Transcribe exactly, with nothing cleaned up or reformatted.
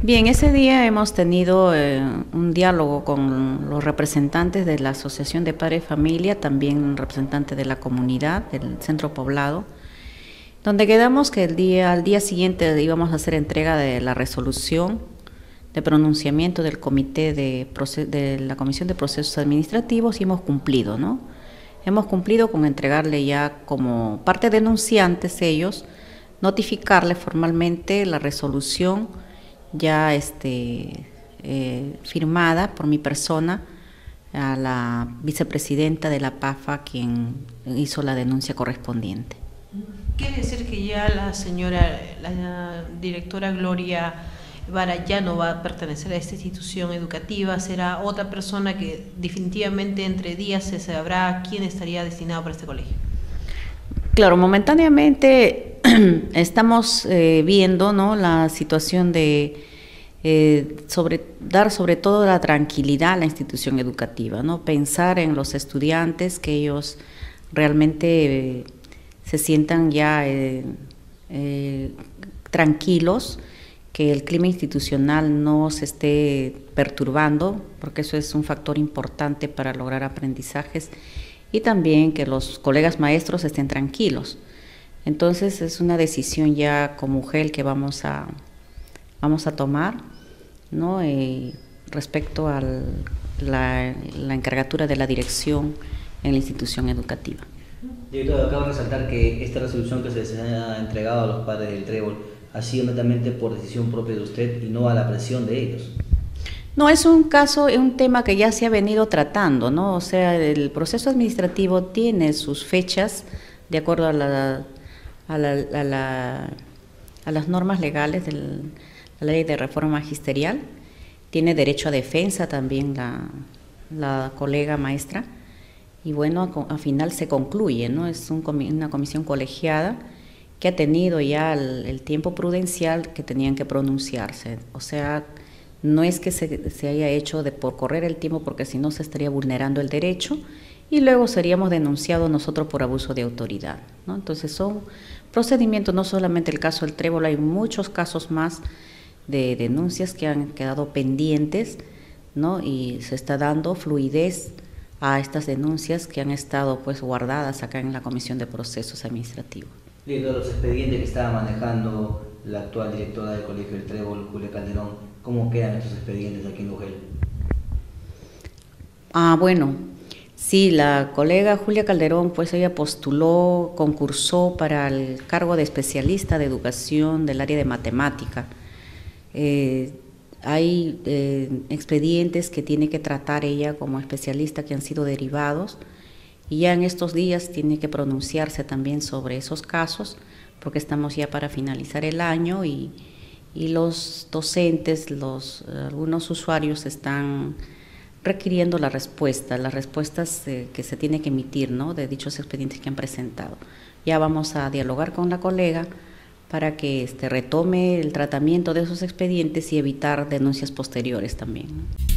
Bien, ese día hemos tenido eh, un diálogo con los representantes de la Asociación de Padres de Familia, también un representante de la comunidad, del centro poblado, donde quedamos que el día, al día siguiente íbamos a hacer entrega de la resolución de pronunciamiento del comité de, de la Comisión de Procesos Administrativos y hemos cumplido, ¿no? Hemos cumplido con entregarle ya como parte denunciantes ellos, notificarle formalmente la resolución ya este, eh, firmada por mi persona a la vicepresidenta de la P A F A, quien hizo la denuncia correspondiente. ¿Quiere decir que ya la señora, la directora Gloria Vara ya no va a pertenecer a esta institución educativa? ¿Será otra persona que definitivamente entre días se sabrá quién estaría destinado para este colegio? Claro, momentáneamente estamos eh, viendo, ¿no?, la situación de eh, sobre, dar sobre todo la tranquilidad a la institución educativa, ¿no? Pensar en los estudiantes, que ellos realmente eh, se sientan ya eh, eh, tranquilos, que el clima institucional no se esté perturbando, porque eso es un factor importante para lograr aprendizajes, y también que los colegas maestros estén tranquilos. Entonces es una decisión ya como U G E L que vamos a, vamos a tomar, ¿no?, eh, respecto a la, la encargatura de la dirección en la institución educativa. Director, acabo de resaltar que esta resolución que se les ha entregado a los padres del Trébol ha sido netamente por decisión propia de usted y no a la presión de ellos. No, es un caso, es un tema que ya se ha venido tratando, ¿no? O sea, el proceso administrativo tiene sus fechas de acuerdo a, la, a, la, a, la, a las normas legales de la ley de reforma magisterial. Tiene derecho a defensa también la, la colega maestra. Y bueno, al final se concluye, ¿no? Es un, una comisión colegiada que ha tenido ya el, el tiempo prudencial que tenían que pronunciarse. O sea, no es que se, se haya hecho de por correr el tiempo, porque si no se estaría vulnerando el derecho y luego seríamos denunciados nosotros por abuso de autoridad, ¿no? Entonces son procedimientos, no solamente el caso del Trébol, hay muchos casos más de denuncias que han quedado pendientes, ¿no? Y se está dando fluidez a estas denuncias que han estado pues guardadas acá en la Comisión de Procesos Administrativos. Director, los expedientes que estaba manejando la actual directora del Colegio del Trébol, Julia Calderón, ¿cómo quedan estos expedientes aquí en U G E L? Ah, bueno, sí, la colega Julia Calderón, pues ella postuló, concursó para el cargo de especialista de educación del área de matemática. Eh, hay eh, expedientes que tiene que tratar ella como especialista que han sido derivados, y ya en estos días tiene que pronunciarse también sobre esos casos, porque estamos ya para finalizar el año y, y los docentes, los, algunos usuarios están requiriendo la respuesta, las respuestas eh, que se tiene que emitir, ¿no?, de dichos expedientes que han presentado. Ya vamos a dialogar con la colega para que este, retome el tratamiento de esos expedientes y evitar denuncias posteriores también, ¿no?